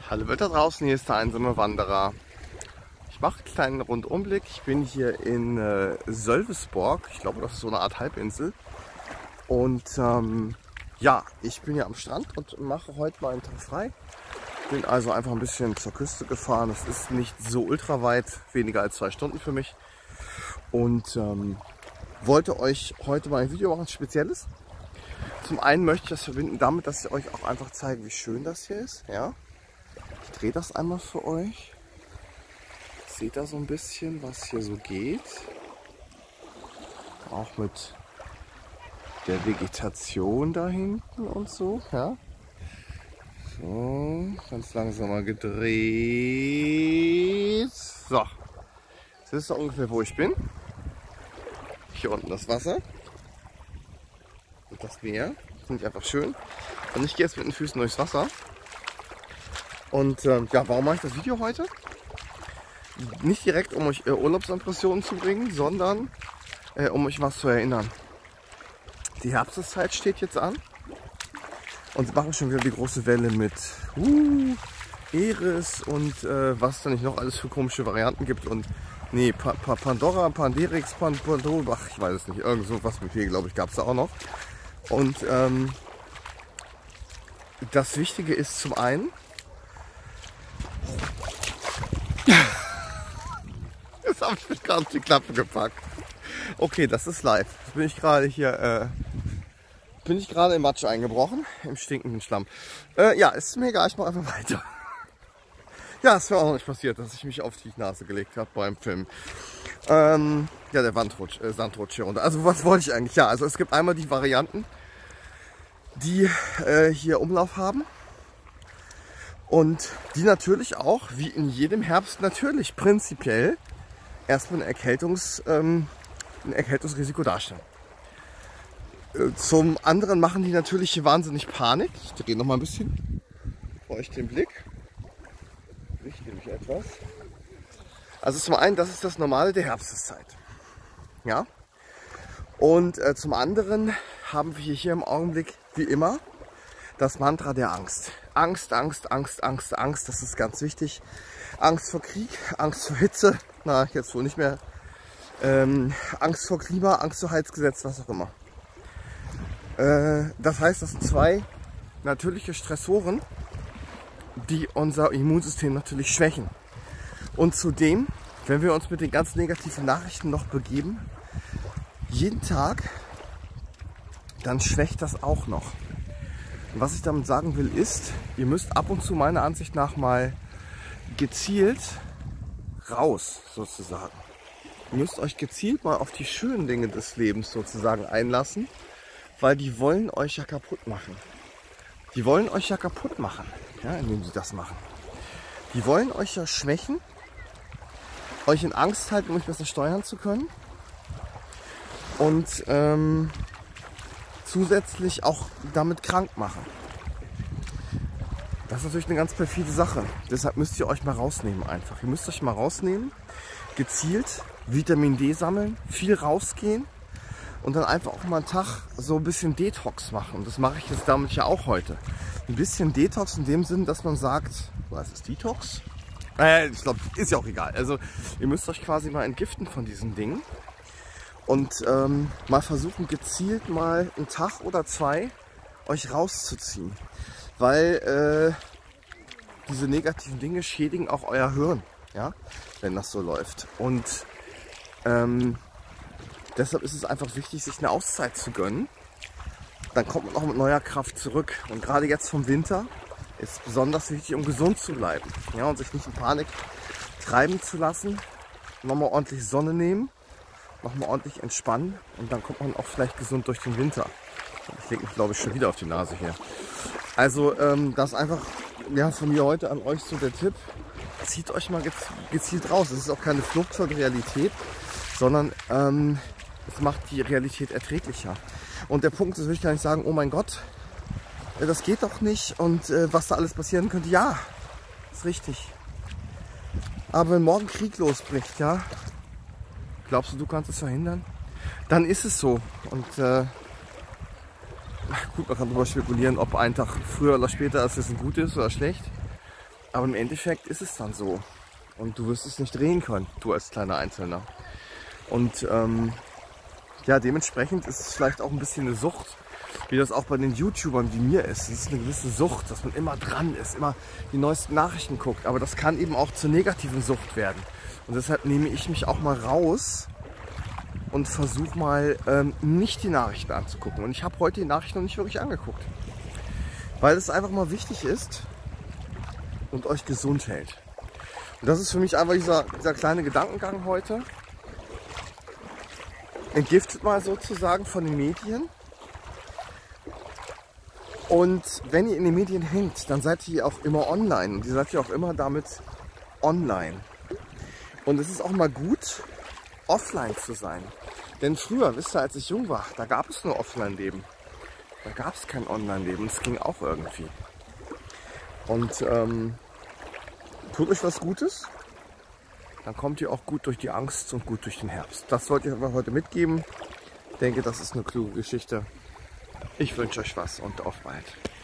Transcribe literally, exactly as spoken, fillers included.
Hallo Welt da draußen, hier ist der einsame Wanderer. Ich mache einen kleinen Rundumblick. Ich bin hier in äh, Sölvesborg. Ich glaube, das ist so eine Art Halbinsel. Und ähm, ja, ich bin hier am Strand und mache heute mal einen Tag frei. Bin also einfach ein bisschen zur Küste gefahren. Es ist nicht so ultra weit, weniger als zwei Stunden für mich. Und ähm, wollte euch heute mal ein Video machen, ein spezielles. Zum einen möchte ich das verbinden damit, dass ich euch auch einfach zeige, wie schön das hier ist. Ja? Ich drehe das einmal für euch. Seht da so ein bisschen, was hier so geht. Auch mit der Vegetation da hinten und so. Ja? So, ganz langsam mal gedreht. So, jetzt wisst ihr ungefähr, wo ich bin. Hier unten das Wasser. Und das Meer. Finde ich einfach schön. Und ich gehe jetzt mit den Füßen durchs Wasser. Und ähm, ja, warum mache ich das Video heute? Nicht direkt, um euch äh, Urlaubsimpressionen zu bringen, sondern äh, um euch was zu erinnern. Die Herbsteszeit steht jetzt an. Und sie machen schon wieder die große Welle mit uh, Eris und äh, was da nicht noch alles für komische Varianten gibt. Und nee, pa pa Pandora, Panderix, Pandora, ach, ich weiß es nicht. Irgend so was mit P, glaube ich, gab es da auch noch. Und ähm, das Wichtige ist zum einen, jetzt habe ich mich gerade auf die Klappe gepackt. Okay, das ist live. Jetzt bin ich gerade hier, äh, bin ich gerade im Matsch eingebrochen, im stinkenden Schlamm. Äh, ja, ist mir egal, ich mache einfach weiter. Ja, es wäre auch noch nicht passiert, dass ich mich auf die Nase gelegt habe beim Film. Ähm, ja, der Wandrutsch, äh, Sandrutsch hier runter. Also was wollte ich eigentlich? Ja, also es gibt einmal die Varianten, die äh, hier Umlauf haben. Und die natürlich auch, wie in jedem Herbst, natürlich prinzipiell erstmal ein, Erkältungs, ähm, ein Erkältungsrisiko darstellen. Äh, zum anderen machen die natürlich hier wahnsinnig Panik. Ich drehe noch mal ein bisschen für euch den Blick. Ich nehme mich etwas. Also zum einen, das ist das Normale der Herbsteszeit. Ja? Und äh, zum anderen haben wir hier im Augenblick, wie immer, das Mantra der Angst. Angst, Angst, Angst, Angst, Angst, das ist ganz wichtig. Angst vor Krieg, Angst vor Hitze, na jetzt wohl nicht mehr. Ähm, Angst vor Klima, Angst vor Heizgesetz, was auch immer. Äh, das heißt, das sind zwei natürliche Stressoren, die unser Immunsystem natürlich schwächen. Und zudem, wenn wir uns mit den ganz negativen Nachrichten noch begeben, jeden Tag, dann schwächt das auch noch. Und was ich damit sagen will ist, ihr müsst ab und zu meiner Ansicht nach mal gezielt raus sozusagen. Ihr müsst euch gezielt mal auf die schönen Dinge des Lebens sozusagen einlassen, weil die wollen euch ja kaputt machen. Die wollen euch ja kaputt machen, ja, indem sie das machen. Die wollen euch ja schwächen, euch in Angst halten, um euch besser steuern zu können. Und ähm, zusätzlich auch damit krank machen. Das ist natürlich eine ganz perfide Sache. Deshalb müsst ihr euch mal rausnehmen einfach. Ihr müsst euch mal rausnehmen, gezielt Vitamin D sammeln, viel rausgehen und dann einfach auch mal einen Tag so ein bisschen Detox machen. Und das mache ich jetzt damit ja auch heute. Ein bisschen Detox in dem Sinn, dass man sagt, was ist Detox? Äh, ich glaube, ist ja auch egal. Also ihr müsst euch quasi mal entgiften von diesen Dingen. Und ähm, mal versuchen, gezielt mal einen Tag oder zwei euch rauszuziehen. Weil äh, diese negativen Dinge schädigen auch euer Hirn, ja, wenn das so läuft. Und ähm, deshalb ist es einfach wichtig, sich eine Auszeit zu gönnen. Dann kommt man auch mit neuer Kraft zurück. Und gerade jetzt vom Winter ist es besonders wichtig, um gesund zu bleiben. Ja, und sich nicht in Panik treiben zu lassen. Nochmal ordentlich Sonne nehmen. Nochmal ordentlich entspannen und dann kommt man auch vielleicht gesund durch den Winter. Ich lege mich, glaube ich, schon wieder auf die Nase hier. Also ähm, das ist einfach ja, von mir heute an euch so der Tipp. Zieht euch mal gezielt raus. Es ist auch keine Flucht vor der Realität, sondern ähm, es macht die Realität erträglicher. Und der Punkt ist, will ich gar nicht sagen, oh mein Gott, das geht doch nicht und äh, was da alles passieren könnte. Ja, ist richtig. Aber wenn morgen Krieg losbricht, ja, glaubst du, du kannst es verhindern? Dann ist es so. Und äh, gut, man kann darüber spekulieren, ob ein Tag früher oder später es gut ist oder schlecht. Aber im Endeffekt ist es dann so. Und du wirst es nicht drehen können, du als kleiner Einzelner. Und ähm, ja, dementsprechend ist es vielleicht auch ein bisschen eine Sucht, wie das auch bei den YouTubern wie mir ist. Es ist eine gewisse Sucht, dass man immer dran ist, immer die neuesten Nachrichten guckt. Aber das kann eben auch zur negativen Sucht werden. Und deshalb nehme ich mich auch mal raus und versuche mal ähm, nicht die Nachrichten anzugucken. Und ich habe heute die Nachrichten noch nicht wirklich angeguckt. Weil es einfach mal wichtig ist und euch gesund hält. Und das ist für mich einfach dieser, dieser kleine Gedankengang heute. Entgiftet mal sozusagen von den Medien. Und wenn ihr in den Medien hängt, dann seid ihr auch immer online. Und ihr seid ja auch immer damit online. Und es ist auch mal gut, offline zu sein. Denn früher, wisst ihr, als ich jung war, da gab es nur Offline-Leben. Da gab es kein Online-Leben. Es ging auch irgendwie. Und ähm, tut euch was Gutes. Dann kommt ihr auch gut durch die Angst und gut durch den Herbst. Das wollte ich einfach heute mitgeben. Ich denke, das ist eine kluge Geschichte. Ich wünsche euch was und auf bald.